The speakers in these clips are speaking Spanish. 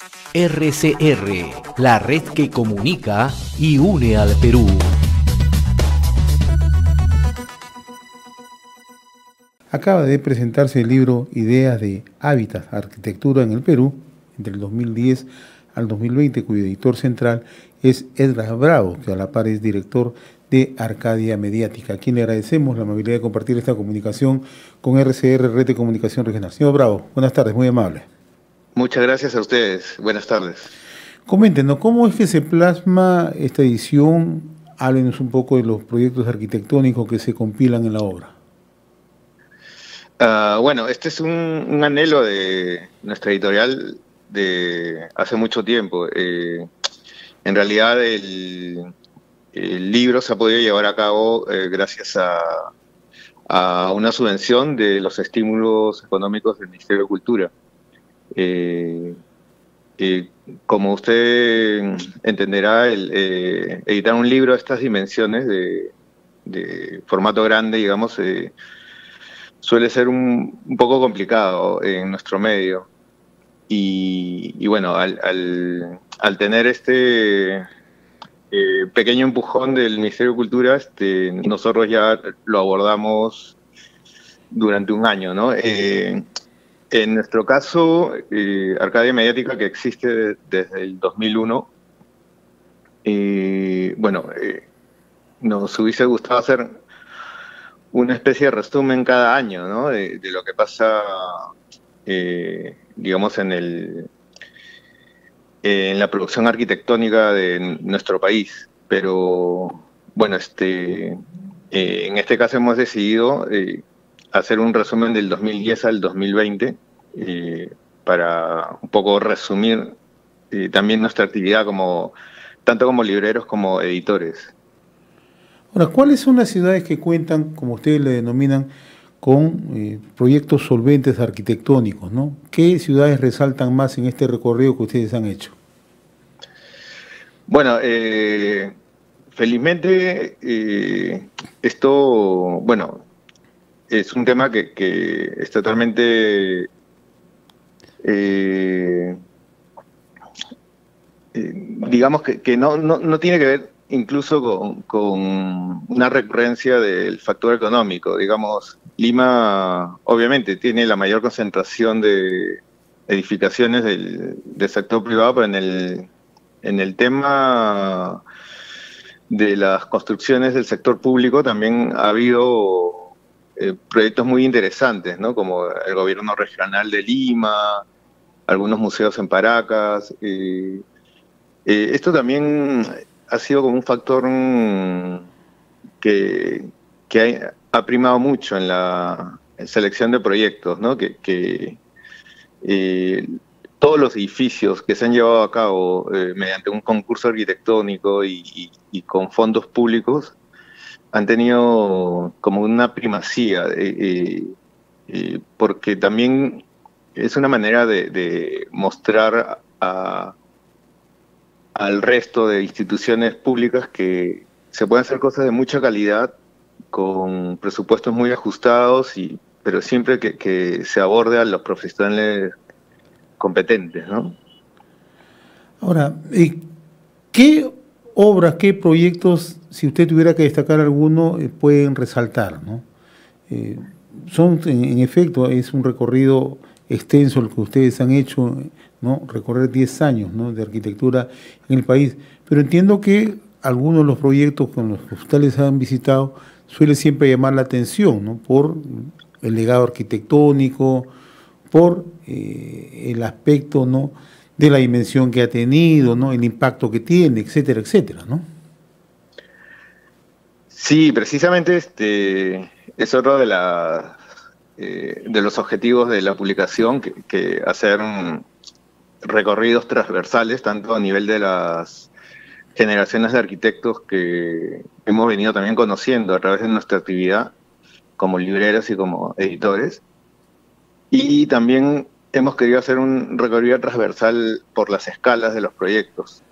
RCR, la red que comunica y une al Perú. Acaba de presentarse el libro Ideas de Hábitat, Arquitectura en el Perú, entre el 2010 al 2020, cuyo editor central es Edgar Bravo, que a la par es director de Arcadia Mediática, a quien le agradecemos la amabilidad de compartir esta comunicación con RCR, Red de Comunicación Regional. Señor Bravo, buenas tardes, muy amable. Muchas gracias a ustedes. Buenas tardes. Coméntenos, ¿cómo es que se plasma esta edición? Háblenos un poco de los proyectos arquitectónicos que se compilan en la obra. Bueno, este es un anhelo de nuestra editorial de hace mucho tiempo. En realidad el libro se ha podido llevar a cabo gracias a una subvención de los estímulos económicos del Ministerio de Cultura. Como usted entenderá, editar un libro de estas dimensiones de formato grande, digamos, suele ser un poco complicado en nuestro medio. Y bueno, al tener este pequeño empujón del Ministerio de Cultura, nosotros ya lo abordamos durante un año, ¿no? En nuestro caso, Arcadia Mediática, que existe desde el 2001, nos hubiese gustado hacer una especie de resumen cada año, ¿no? De lo que pasa, digamos, en la producción arquitectónica de nuestro país. Pero, bueno, en este caso hemos decidido hacer un resumen del 2010 al 2020 para un poco resumir también nuestra actividad tanto como libreros como editores. Ahora, ¿cuáles son las ciudades que cuentan, como ustedes le denominan, con proyectos solventes arquitectónicos, ¿no? ¿Qué ciudades resaltan más en este recorrido que ustedes han hecho? Bueno, felizmente esto, bueno, es un tema que es totalmente digamos que no tiene que ver incluso con una recurrencia del factor económico. Digamos, Lima obviamente tiene la mayor concentración de edificaciones del sector privado, pero en el tema de las construcciones del sector público también ha habido proyectos muy interesantes, ¿no? Como el gobierno regional de Lima, algunos museos en Paracas. Esto también ha sido como un factor que ha primado mucho en la selección de proyectos, ¿no? Todos los edificios que se han llevado a cabo mediante un concurso arquitectónico y con fondos públicos han tenido como una primacía, porque también es una manera de mostrar al resto de instituciones públicas que se pueden hacer cosas de mucha calidad con presupuestos muy ajustados, pero siempre que se aborde a los profesionales competentes, ¿no? Ahora, ¿qué obras, qué proyectos, si usted tuviera que destacar alguno, pueden resaltar, ¿no? En efecto, es un recorrido extenso el que ustedes han hecho, ¿no? Recorrer 10 años, ¿no?, de arquitectura en el país. Pero entiendo que algunos de los proyectos con los que ustedes han visitado suele siempre llamar la atención, ¿no?, por el legado arquitectónico, por el aspecto, ¿no?, de la dimensión que ha tenido, ¿no?, el impacto que tiene, etcétera, etcétera, ¿no? Sí, precisamente es otro de los objetivos de la publicación, que hacer recorridos transversales, tanto a nivel de las generaciones de arquitectos que hemos venido también conociendo a través de nuestra actividad como libreros y como editores. Y también hemos querido hacer un recorrido transversal por las escalas de los proyectos.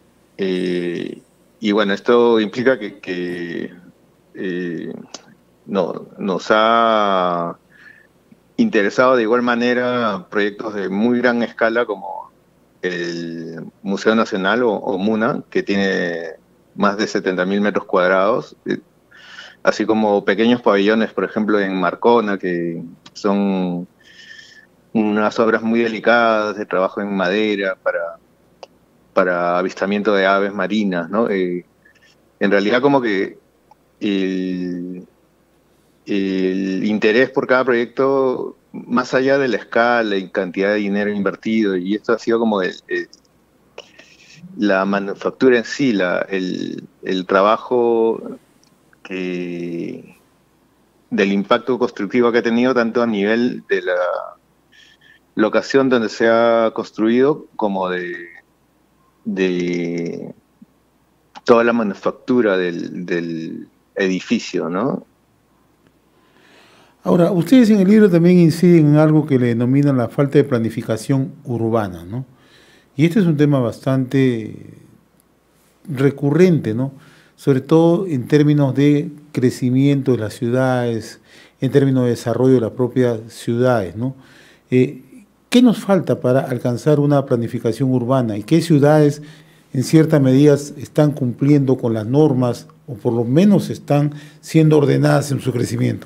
Y bueno, esto implica que nos ha interesado de igual manera proyectos de muy gran escala como el Museo Nacional o MUNA, que tiene más de 70.000 metros cuadrados, así como pequeños pabellones, por ejemplo, en Marcona, que son unas obras muy delicadas de trabajo en madera para avistamiento de aves marinas, ¿no? En realidad como que el interés por cada proyecto, más allá de la escala y cantidad de dinero invertido, y esto ha sido como la manufactura en sí, el trabajo del impacto constructivo que ha tenido tanto a nivel de la locación donde se ha construido como de toda la manufactura del edificio, ¿no? Ahora, ustedes en el libro también inciden en algo que le denominan la falta de planificación urbana, ¿no? Y este es un tema bastante recurrente, ¿no? Sobre todo en términos de crecimiento de las ciudades, en términos de desarrollo de las propias ciudades, ¿no? ¿Qué nos falta para alcanzar una planificación urbana y qué ciudades en cierta medida están cumpliendo con las normas o por lo menos están siendo ordenadas en su crecimiento?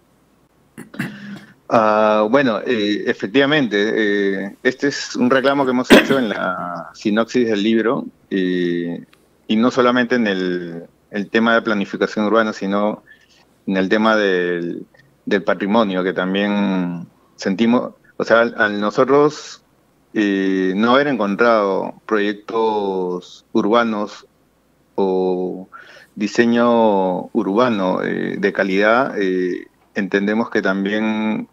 Bueno, efectivamente, este es un reclamo que hemos hecho en la sinopsis del libro, y no solamente en el tema de planificación urbana, sino en el tema del patrimonio, que también sentimos, o sea, al nosotros no haber encontrado proyectos urbanos o diseño urbano de calidad, entendemos que también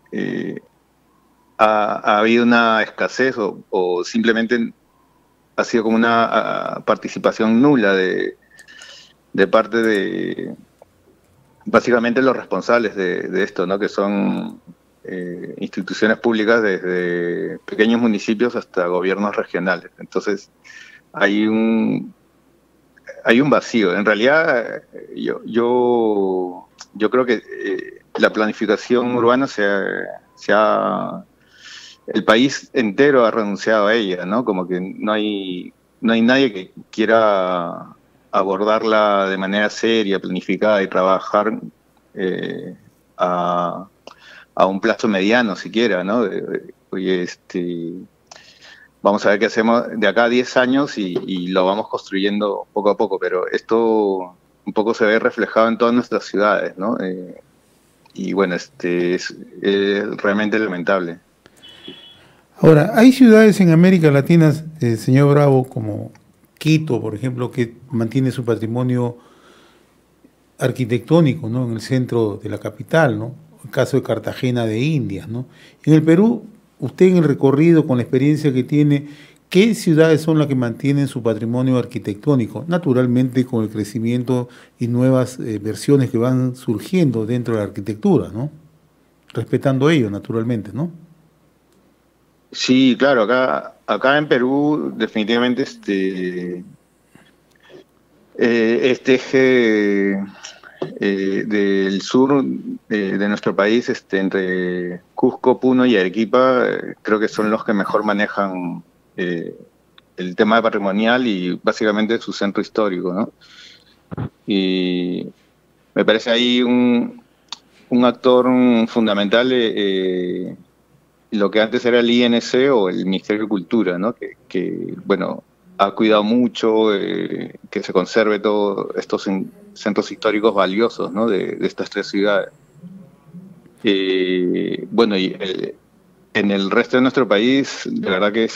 ha habido una escasez o simplemente ha sido como una participación nula de parte de básicamente los responsables de esto, ¿no? Que son instituciones públicas desde pequeños municipios hasta gobiernos regionales. Entonces hay un vacío. En realidad yo creo que la planificación urbana el país entero ha renunciado a ella, ¿no? Como que no hay nadie que quiera abordarla de manera seria, planificada y trabajar a un plazo mediano siquiera, ¿no? Oye, vamos a ver qué hacemos de acá a 10 años y lo vamos construyendo poco a poco, pero esto un poco se ve reflejado en todas nuestras ciudades, ¿no? Y bueno, es realmente lamentable. Ahora, hay ciudades en América Latina, señor Bravo, como Quito, por ejemplo, que mantiene su patrimonio arquitectónico, ¿no? En el centro de la capital, ¿no? El caso de Cartagena de Indias, ¿no? En el Perú, usted en el recorrido, con la experiencia que tiene, ¿qué ciudades son las que mantienen su patrimonio arquitectónico? Naturalmente con el crecimiento y nuevas versiones que van surgiendo dentro de la arquitectura, ¿no? Respetando ello, naturalmente, ¿no? Sí, claro, acá en Perú definitivamente este eje del sur de nuestro país, entre Cusco, Puno y Arequipa, creo que son los que mejor manejan el tema patrimonial y básicamente su centro histórico, ¿no? Y me parece ahí un actor fundamental, lo que antes era el INC o el Ministerio de Cultura, ¿no? Que bueno, ha cuidado mucho que se conserve todos estos centros históricos valiosos, ¿no? de estas tres ciudades. Bueno, y en el resto de nuestro país, de verdad que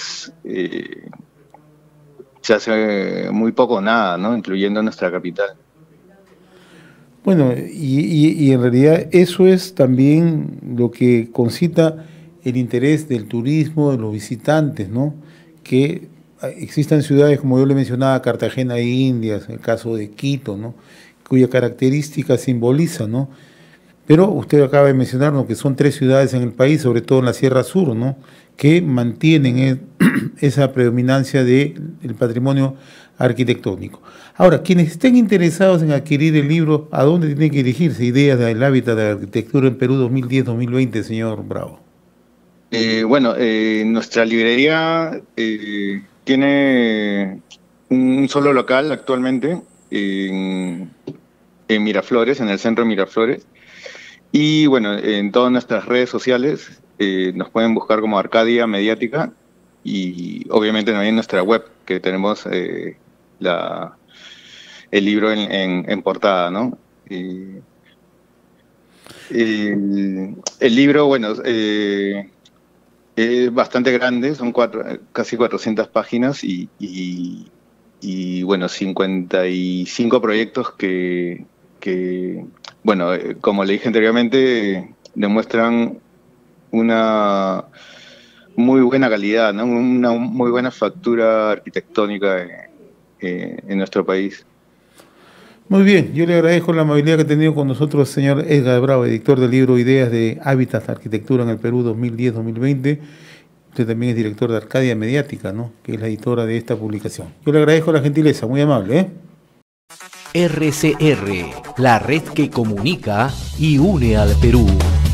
se hace muy poco nada, ¿no? Incluyendo nuestra capital. Bueno, y en realidad eso es también lo que concita el interés del turismo, de los visitantes, ¿no? Que existan ciudades, como yo le mencionaba, Cartagena de Indias, el caso de Quito, ¿no? Cuya característica simboliza, ¿no? Pero usted acaba de mencionar, ¿no?, que son 3 ciudades en el país, sobre todo en la Sierra Sur, ¿no?, que mantienen esa predominancia del patrimonio arquitectónico. Ahora, quienes estén interesados en adquirir el libro, ¿a dónde tienen que dirigirse? Ideas del hábitat de la arquitectura en Perú 2010-2020, señor Bravo. Bueno, nuestra librería tiene un solo local actualmente en Miraflores, en el centro de Miraflores. Y bueno, en todas nuestras redes sociales nos pueden buscar como Arcadia Mediática y obviamente también en nuestra web que tenemos el libro en portada, ¿no? El libro, bueno, es bastante grande, son casi 400 páginas y bueno, 55 proyectos que bueno, como le dije anteriormente, demuestran una muy buena calidad, ¿no? Una muy buena factura arquitectónica en nuestro país. Muy bien, yo le agradezco la amabilidad que ha tenido con nosotros el señor Edgar Bravo, editor del libro Ideas de Hábitats, Arquitectura en el Perú 2010-2020. Usted también es director de Arcadia Mediática, ¿no? Que es la editora de esta publicación. Yo le agradezco la gentileza, muy amable, ¿eh? RCR, la red que comunica y une al Perú.